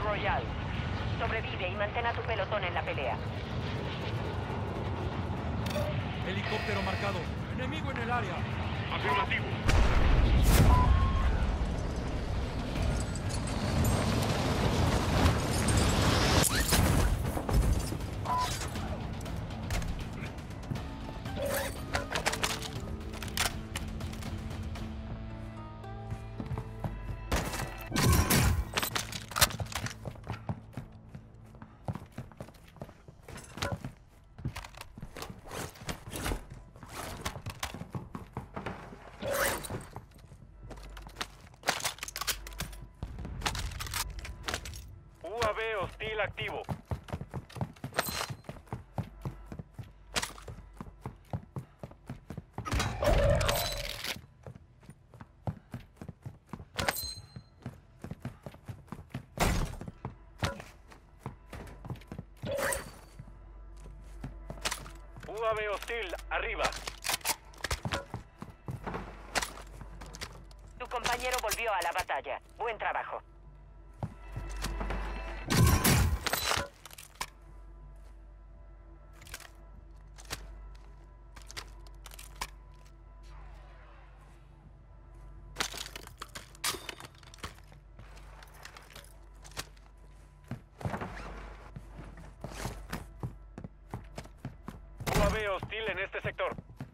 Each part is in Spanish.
Royale. Sobrevive y mantén a tu pelotón en la pelea. Helicóptero marcado. Enemigo en el área. Afirmativo. UAV hostil activo. UAV hostil arriba. Tu compañero volvió a la batalla. Buen trabajo. UAV hostil en este sector.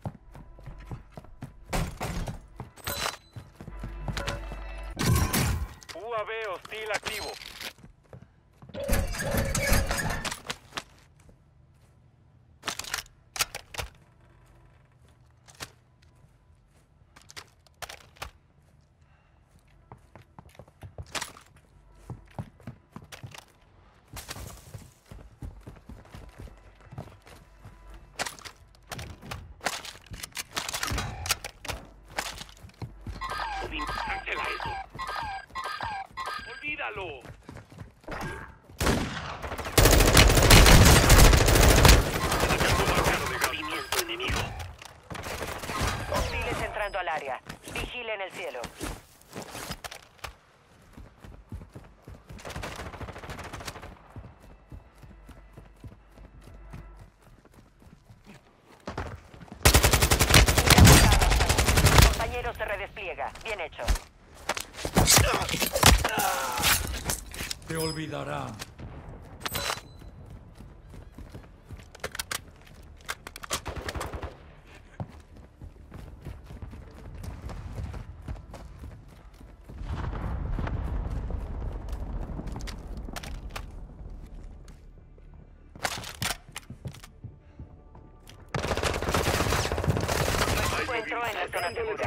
UAV hostil activo. Cancela eso. Olvídalo. Movimiento enemigo. Hostiles entrando al área. Vigilen el cielo. Compañero se redespliega. Bien hecho. Te olvidarán. Encuentro en la zona segura.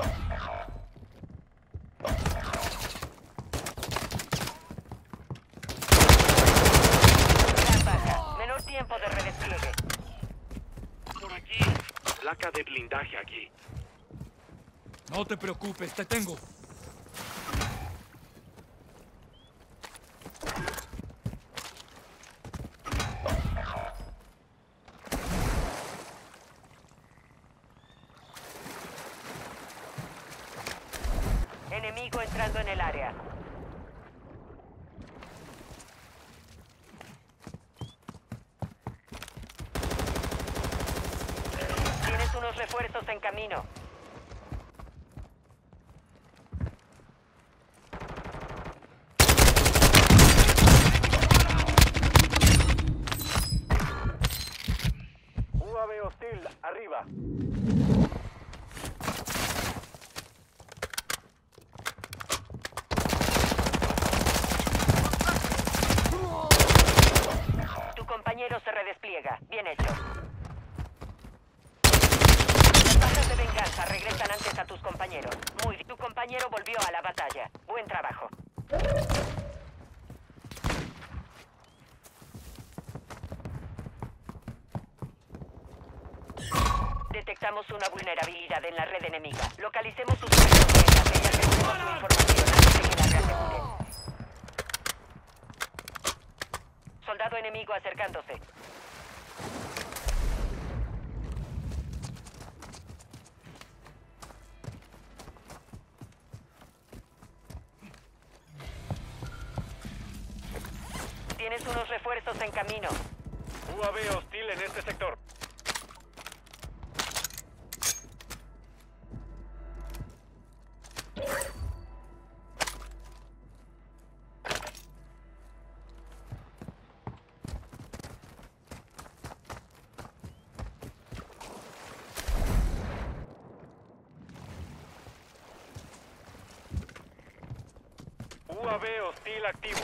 Gran baja. Menor tiempo de redespliegue. Por aquí. Placa de blindaje aquí. No te preocupes, te tengo. Enemigo entrando en el área. Tienes unos refuerzos en camino. UAV hostil arriba. Tu compañero se redespliega. Bien hecho. Las bajas de venganza regresan antes a tus compañeros. Muy bien. Tu compañero volvió a la batalla. Buen trabajo. Detectamos una vulnerabilidad en la red enemiga. Localicemos sus puestos de enlace y accedemos su información antes de que la reaseguren. Soldado enemigo acercándose. Tienes unos refuerzos en camino. UAV hostil en este sector. UAV hostil activo.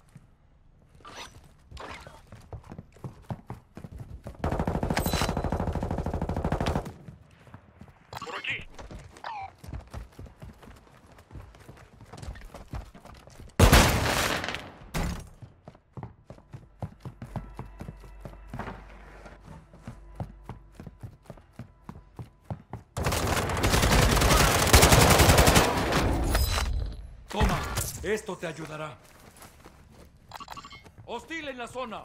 Por aquí. Toma, esto te ayudará. Hostil en la zona.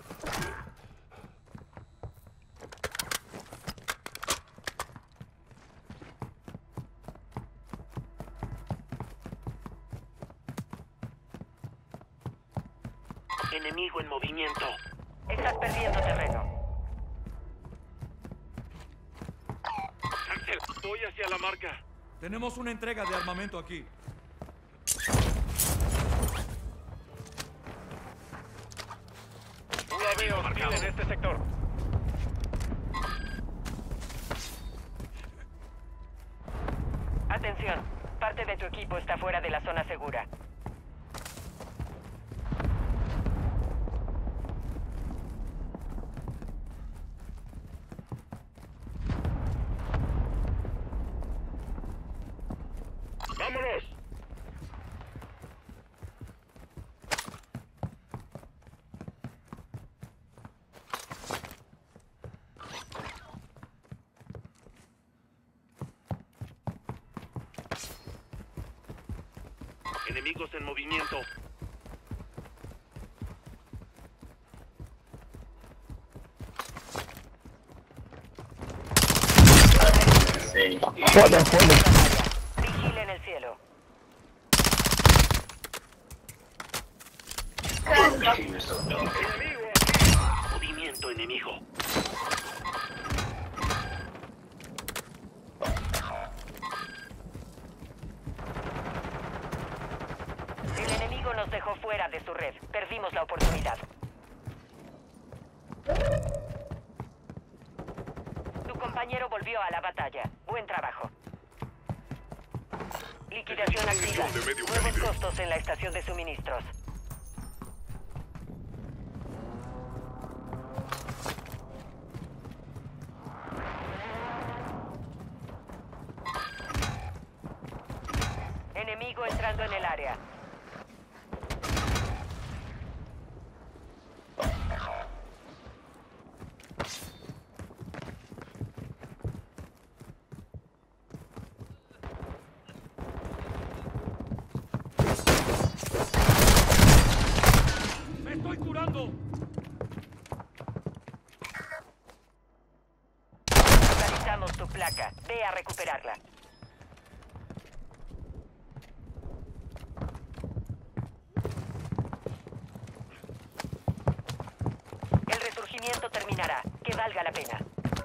Enemigo en movimiento. Estás perdiendo terreno. Ángel, voy hacia la marca. Tenemos una entrega de armamento aquí. UAV hostil en este sector. Atención, parte de tu equipo está fuera de la zona segura. ¡Vámonos! Enemigos en movimiento. Vigila en el cielo. Enemigo. Movimiento enemigo. El enemigo nos dejó fuera de su red. Perdimos la oportunidad. Tu compañero volvió a la batalla. Buen trabajo. Liquidación activa. Nuevos costos en la estación de suministros. Enemigo entrando en el área. ¡Me estoy curando! Localizamos tu placa. Ve a recuperarla. El resurgimiento terminará. Que valga la pena.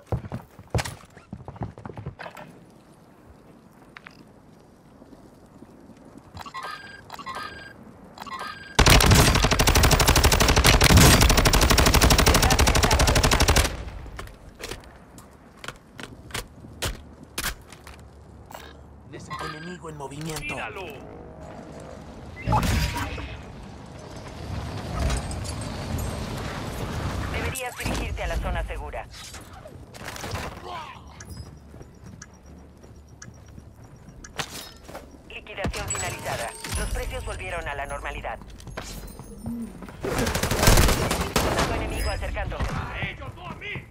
Enemigo en movimiento. ¡Míralo! Deberías dirigirte a la zona segura. Liquidación finalizada. Los precios volvieron a la normalidad. Otro enemigo acercándose. ¡Ellos no a mí!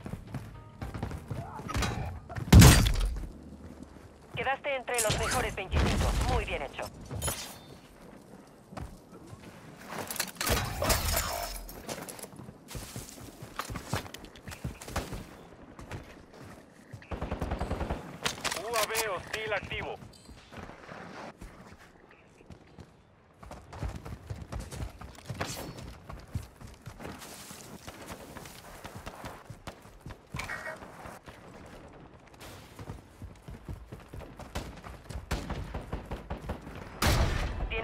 Quedaste entre los mejores 25. Muy bien hecho. UAV hostil activo.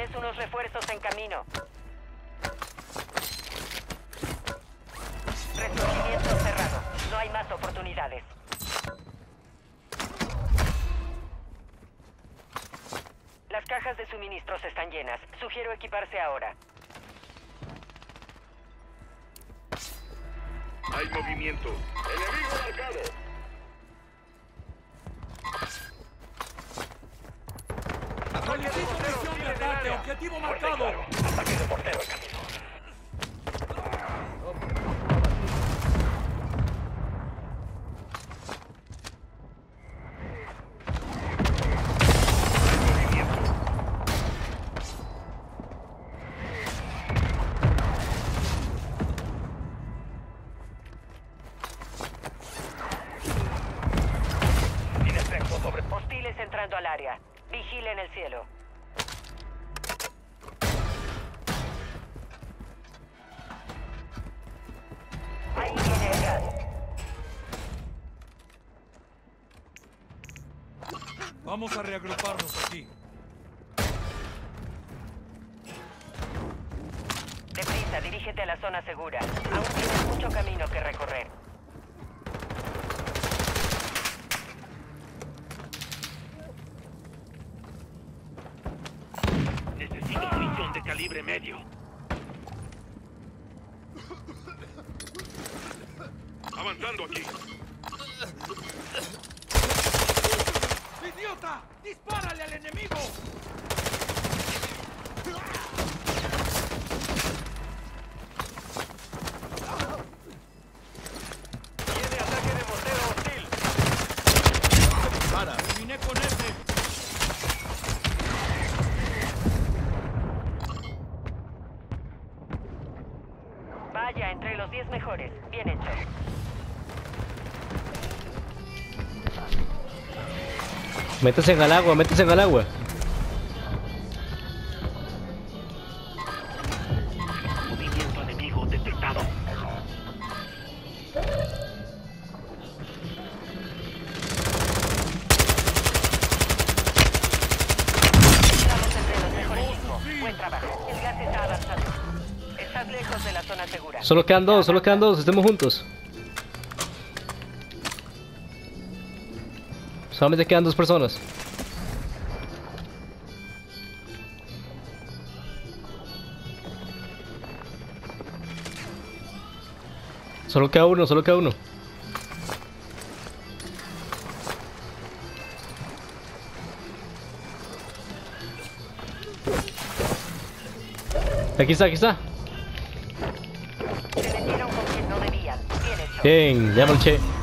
Tienes unos refuerzos en camino. Resurgimiento cerrado. No hay más oportunidades. Las cajas de suministros están llenas. Sugiero equiparse ahora. Hay movimiento. Enemigo marcado. Solicito misión de ataque. Objetivo marcado. Ataque de portero en camino. Hostiles entrando al área. Vigilen el cielo. Ahí viene el gas. Vamos a reagruparnos aquí. Deprisa, dirígete a la zona segura. Aún tienes mucho camino que recorrer. Necesito munición de calibre medio. Avanzando aquí. ¡Idiota! ¡Dispárale al enemigo! Tiene ataque de mortero hostil. Terminé con ese. Vaya, entre los 10 mejores. Bien hecho. Métese en el agua, métese en el agua. Movimiento enemigo detectado. Estamos entre los mejores 5. Buen trabajo. El gas está avanzando. Estás lejos de la zona segura. Solo quedan dos, estemos juntos. Solamente quedan 2 personas. Solo queda uno, solo queda uno. Aquí está, aquí está. Se metieron con quien no debían. Bien hecho. Bien, ya marché.